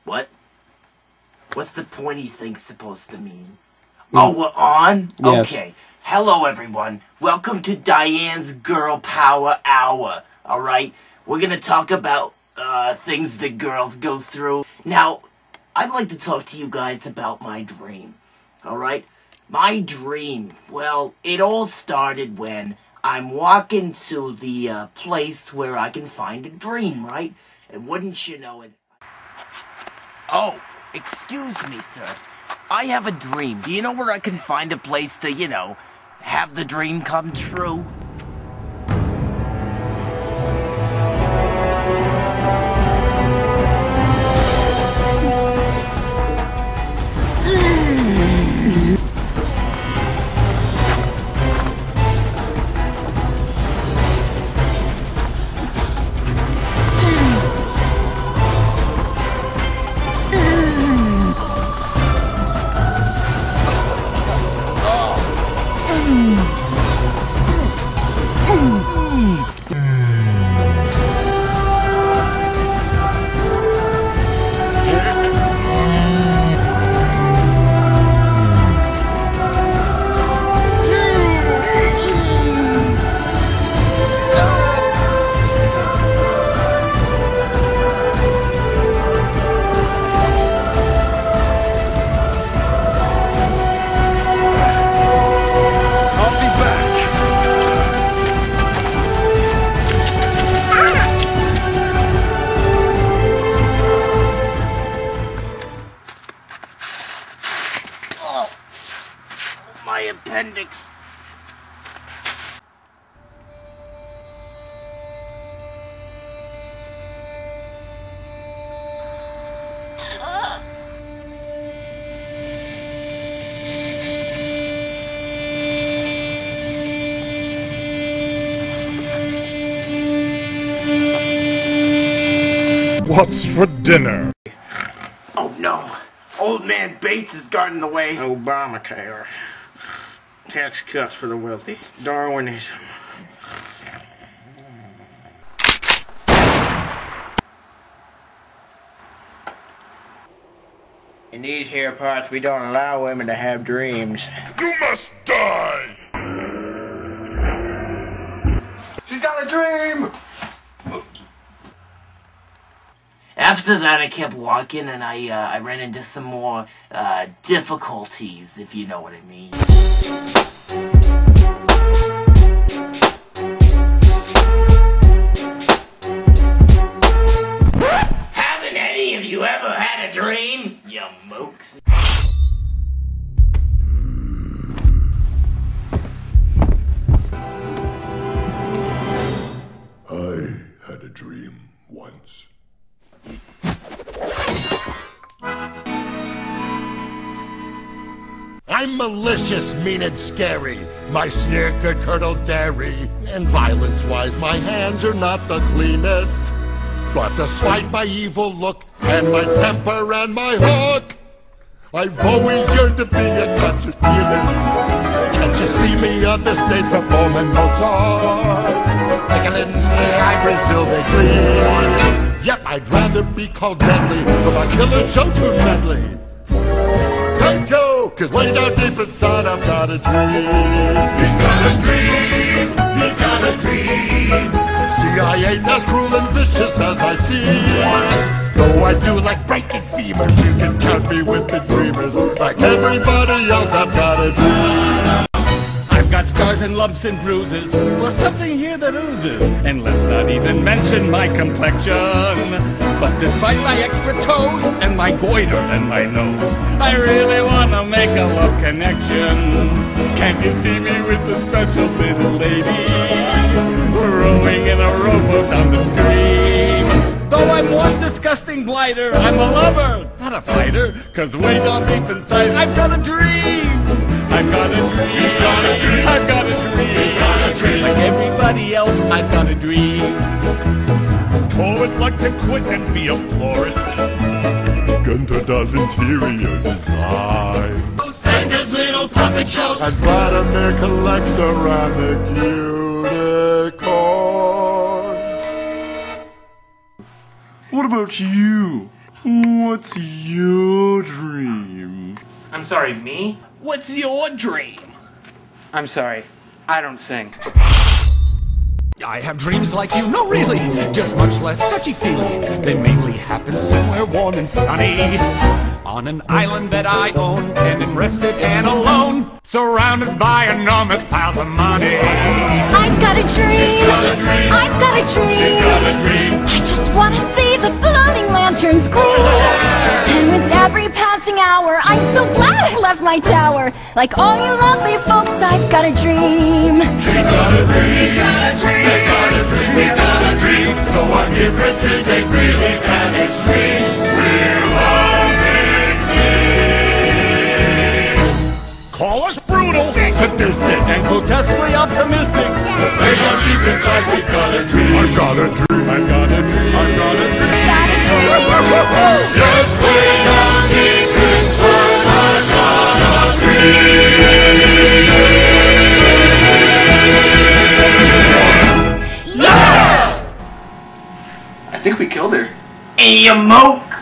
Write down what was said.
What? What's the pointy thing supposed to mean? Oh, we're on? Yes. Okay. Hello, everyone. Welcome to Diane's Girl Power Hour. Alright? We're gonna talk about, things that girls go through. Now, I'd like to talk to you guys about my dream. Alright? My dream, well, it all started when I'm walking to the, place where I can find a dream, right? And wouldn't you know it... Oh, excuse me, sir. I have a dream. Do you know where I can find a place to, you know, have the dream come true? My appendix. What's for dinner? Oh no. Old man Bates is guarding the way. Obamacare. Tax cuts for the wealthy. Darwinism. In these here parts, we don't allow women to have dreams. You must die! She's got a dream! After that, I kept walking, and I ran into some more, difficulties, if you know what I mean. Haven't any of you ever had a dream, you mooks? I had a dream once. I'm malicious, mean and scary. My sneer could curdle dairy. And violence-wise, my hands are not the cleanest. But despite my evil look, and my temper and my hook, I've always yearned to be a concert pianist. Can't you see me on the stage performing Mozart? Tickling the ivories till they gleam. Yep, I'd rather be called deadly for my killer show tune medley. Thank you, 'cause way down deep inside I've got a dream. He's got a dream, he's got a dream. See, I ain't as cruel and vicious as I seem. Though I do like breaking femurs, you can count me with the dreamers. Like everybody else, I've got a dream. I've got scars and lumps and bruises, plus something here that oozes. And let's not even mention my complexion. But despite my expert toes, and my goiter and my nose, I really wanna make a love connection. Can't you see me with the special little lady, rowing in a rowboat down the stream? Though I'm one disgusting blighter, I'm a lover, not a fighter. 'Cause way down deep inside, I've got a dream. I've got a dream. He's got a dream. I've got a dream. He's got a dream. Like everybody else, I've got a dream. I'd like to quit and be a florist. Gunter does interior design. And his little puppet shows. And Vladimir collects around the unicorns. What about you? What's your dream? I'm sorry, me? What's your dream? I'm sorry, I don't sing. I have dreams like you, no really, just much less touchy-feely. They mainly happen somewhere warm and sunny, on an island that I own, tending rested and alone, surrounded by enormous piles of money. I've got a dream. I've got a dream. She's got a dream. I just want to see the floating lanterns gleam. And with every passing hour, I'm so glad I left my tower. Like all you lovely folks, I've got a dream. She's got a dream. He's got a dream. He's got a dream. He's got a dream. So what difference is it really that it's dream? We're loving team. Call us brutal, sadistic, and grotesquely optimistic. Cause they are deep inside, we've got a dream. I've got a dream. I've got a dream. I've got a dream. Yes, we are deep inside, I've got a dream. I think we killed her. Hey, you moke!